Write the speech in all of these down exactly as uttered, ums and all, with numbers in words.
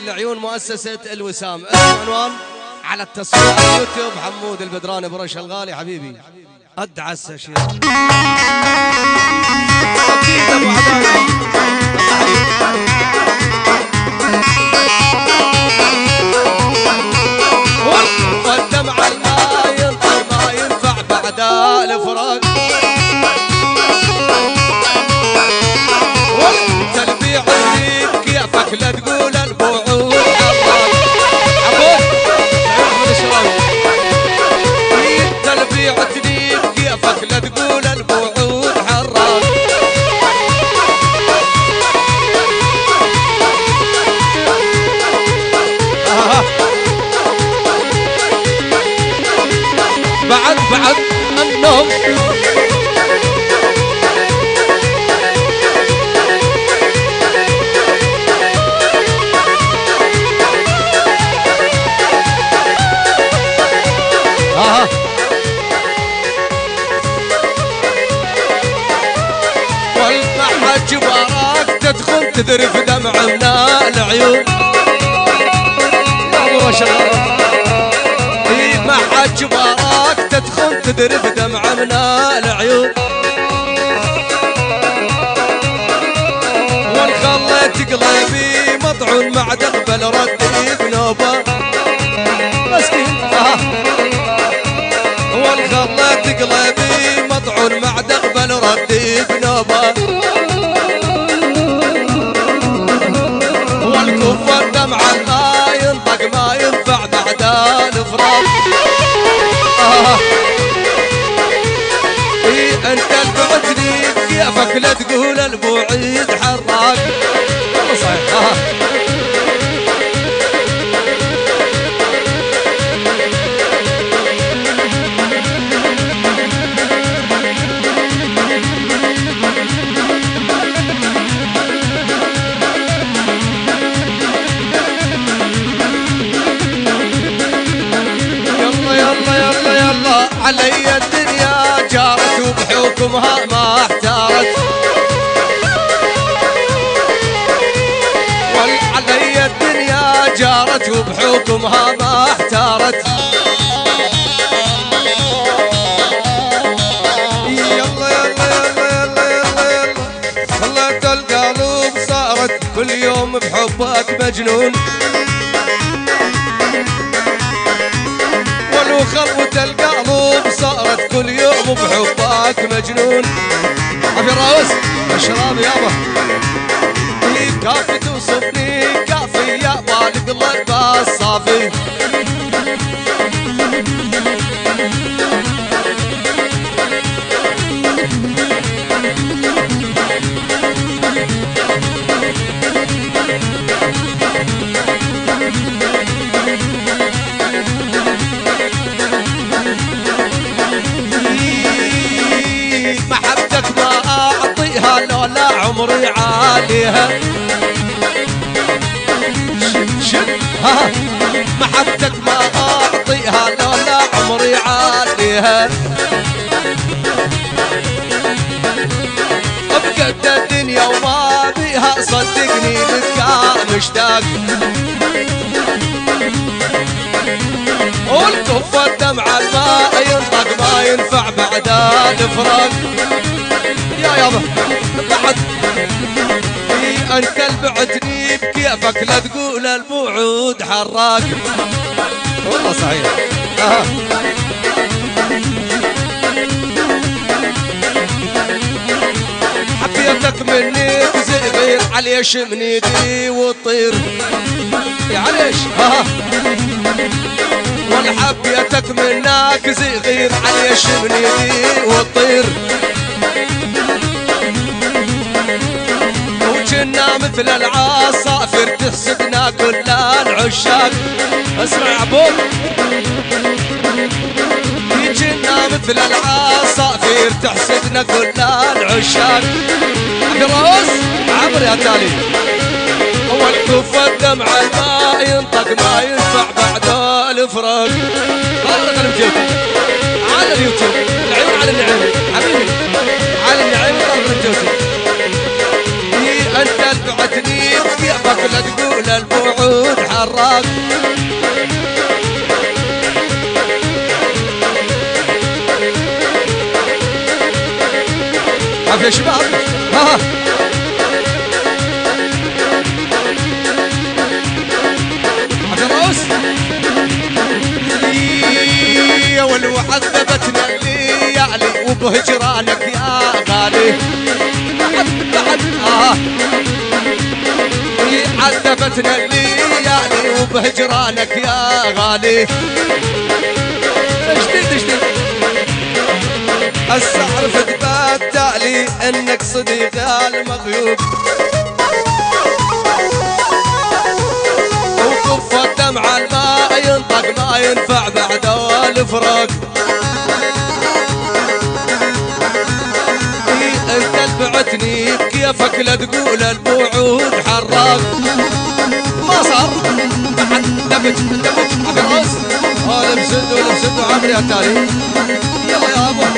لعيون مؤسسة الوسام. العنوان على التصوير على اليوتيوب حمود البدراني برش الغالي حبيبي. ادعس يا شيخ. اكيد ابو عدانة. والدمع الماء ينطر ما ينفع بعد الفراق. والتلبيع اللي كيفك لا تقول البعود حراق. عبود احمد الشراوي. التلبيع تجيب كيفك لا تقول البعود حراق. بعد بعد النوم آه. والمحمد جبارك تدخل تذرف دمع من العيون. يا ابو رشد محمد جبارك تدخل تذرف دمع من العيون. والخليت قلبي مطعون مع دقبل ردي بنوبه مسكين. آه. والخليت قلبي مطعون مع دقبل ردي بنوبه. والكف الدمع ما ينطق ما ينفع بعد الفراق. آه. إيه انت البعدني كيفك لا تقول البعيد حراق. والله صحيح. آه. علي الدنيا جارت وبحكمها ما احتارت. وعلي الدنيا جارت وبحكمها ما احتارت. يلا يلا يلا يلا يلا يلا خلت القلوب صارت كل يوم بحبك مجنون. ولو خلوت القلوب صارت كل يوم بحبك مجنون. ابي راوس اشرب يابا. كافي توصفني كافي يا والقلب الصافي. محبتك ما اعطيها لولا عمري عاليها. شد ها محبتك ما اعطيها لولا عمري عاليها. بقد الدنيا وما بيها صدقني لك مشتاق. والكف الدمع ما ينطق ما ينفع بعد الفراق. يا يابا بعد انت البعدني بكيفك لا تقول البعود حراق. والله صحيح. آه. حبيتك مني تزغير عليش من يدي وتطير. يا عليش. آه. والحبيتك منك زغير عليش من يدي وتطير. وجنا مثل العصافير تحسدنا كل العشاق. اسمع يا عبود. جنا مثل العصافير تحسدنا كل العشاق. عبد الراس عمرو يا تالي. اول كف الدمع ما ينطق ما ينفع بعد الفراق. طارق اليوتيوب على اليوتيوب العين على النعيم حبيبي على النعيم طارق اليوتيوب. انت البعدني كيفك لا تقول البعود يا شباب. ها عبد الرؤوس يا ولو عذبتنا الليالي وبهجرانك يا غالي بعد اه عذبتنا الليالي وبهجرانك يا غالي. جديد جديد هسه عرفت بالتالي انك صديقي المغيوب وكف الدمع ما ينطق ما ينفع بعد الفراق. انت بعتني بكيفك لا تقول البعود حراق. ما صار بعد دبج دبج عبد الرؤوس هذا مسد ولمسد وعمري التالي. يلا يا ابو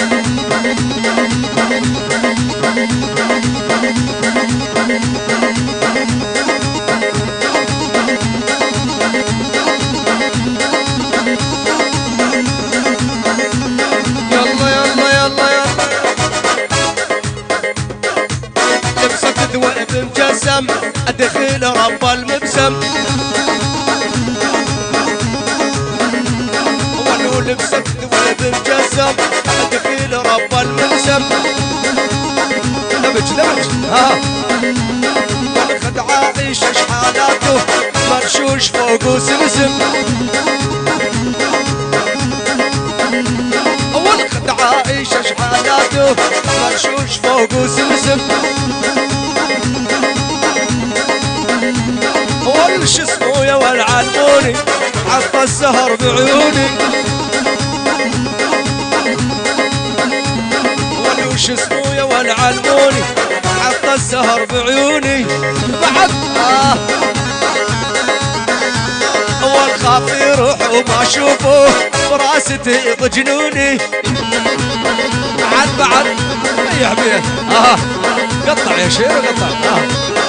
يلا يلا يلا يلا لبست ذوق مجسم ادخل رب المبسم ولو لبست ذوق مجسم ادخل رب المبسم. لبج لبج ها والخدعة عيش حالاته مرشوش فوق وسمسم. والخدعة عيش حالاته مرشوش فوق وسمسم. والش اسمه يا والعلموني عط السهر بعيوني. والش اسمه يا والعلموني عط السهر بعيوني. بعد آه اول خاف يروح وما اشوفه براستي ضجنوني. بعد بعد يا حبيبي اه قطع يا شير قطع اه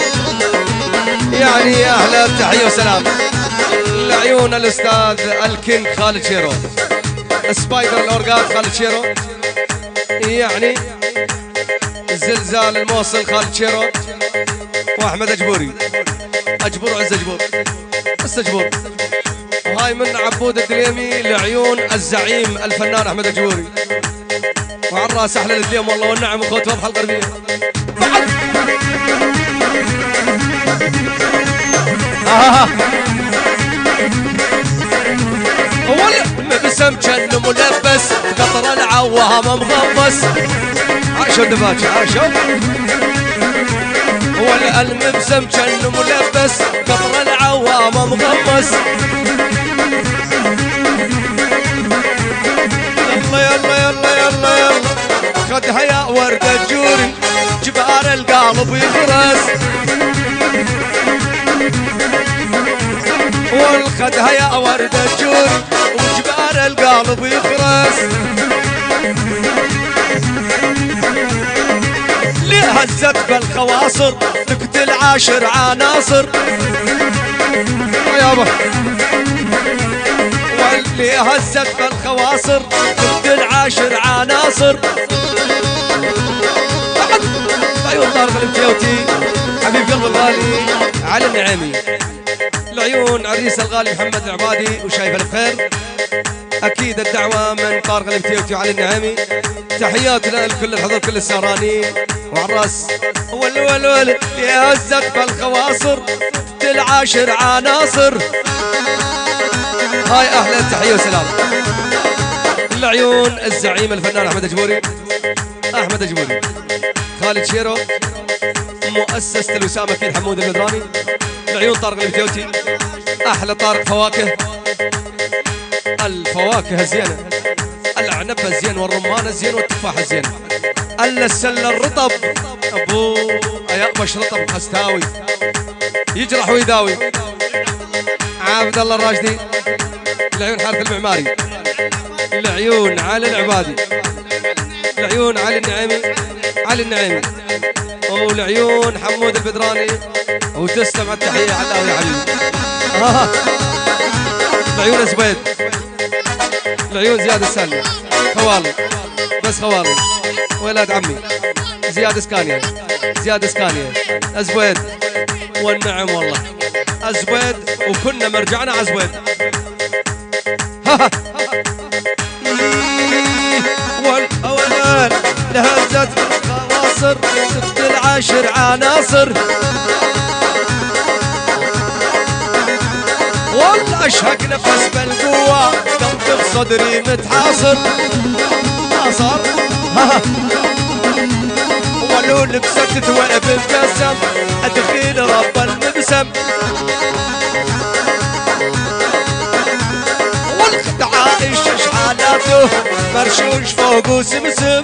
يعني يا اهلا تحيه وسلام لعيون الاستاذ الكينج خالد شيرو سبايدر الاورجات خالد شيرو يعني الزلزال الموصل خالد شيرو واحمد اجبوري اجبور عز اجبور بس اجبور. وهاي من عبود الدليمي لعيون الزعيم الفنان احمد اجبوري وعلى الراس احلى الدليم والله والنعم اخوات وضحى الغربيه. بعد آه. اول مبسم كان ملبس قطر العوام مغمس. عاشوا دباج عاشوا اول المبسم كان ملبس قطر العوام مغمس. يلا يلا يلا يلا يلا خدها يا ورد الجوري جبار القلب يغرس. والخدها يا ورد الجوري وجبار القلب يخرس. ليه هزت بالخواصر تقتل عاشر عناصر يابا. واللي هزت بالخواصر تقتل عاشر عناصر. عيون طارق البتيوتي حبيب قلب الغالي علي النعيمي العيون عريس الغالي محمد العبادي وشايف الخير. اكيد الدعوه من طارق البتيوتي وعلي النعيمي. تحياتنا لكل الحضور كل السهرانين وعلى الراس ول ول ول يا هزت بالخواصر العاشر عناصر. هاي اهلا تحيه وسلام العيون الزعيم الفنان احمد اجبوري احمد اجبوري خالد شيرو مؤسسة الوسام اكيد حمود المدراني. العيون طارق البتيوتي احلى طارق فواكه الفواكه الزينه العنب الزين والرمان الزين والتفاح الزين الا السله الرطب ابو يقبش رطب خستاوي يجرح ويداوي. عبد الله الراشدي العيون حارث المعماري العيون علي العبادي العيون علي النعيمي علي النعيمي والعيون حمود البدراني وتسلم التحيه على يا حبيبي. آه. العيون زبيد العيون زياد السلة خوالي بس خوالي ولاد عمي زياد اسكانيا زياد اسكانيا ازبيد والنعم والله ازبيد وكنا مرجعنا عزبيد والأولان لهزت الخواصر شفت العاشر عناصر والله اشهق نفس بالقوة قلبي بصدري متحاصر ما صار ولو لبست ثواب الجسم ادخيل رب المبسم والخدعة ايش حالاته مرشوش فوق وسمسم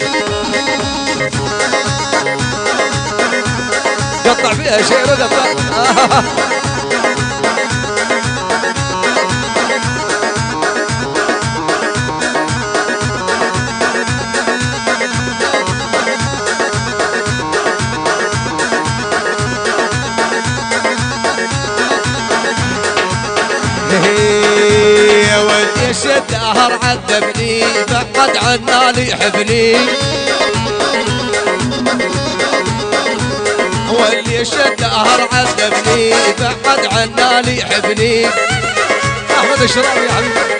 قطع فيها شيء وقطع يا ولد يشد أهر عذبني بعد عنا لي يحبني واللي يشد أهر عذبني بعد عنا لي يحبني أحمد الشرابي يا حبيبي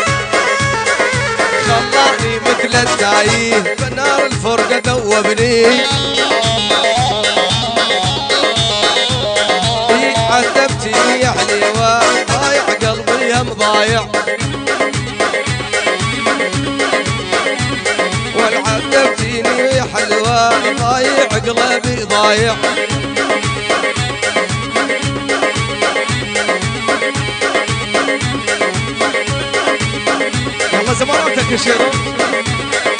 خلاني مثل التايه بنار الفرقة ذوبني عذبتني يا حليوة ضايع قلبي يا مضايع والعذبتني يا حلوة ضايع قلبي ضايع يلا زمانتك يا شيرو